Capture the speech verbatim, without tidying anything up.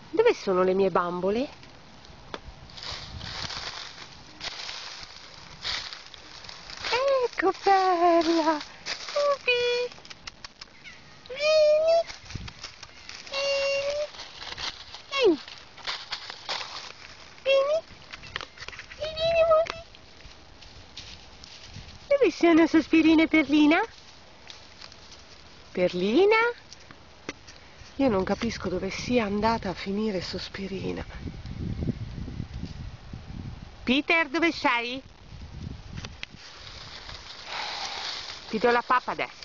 Dove sono le mie bambole? Ecco, Perla! Ubi! Vieni! Vieni! Vieni! Vieni! Vieni, amore! Dove sono Sospirina e Perlina? Perlina? Io non capisco dove sia andata a finire Sospirina. Peter, dove sei? Ti do la pappa adesso.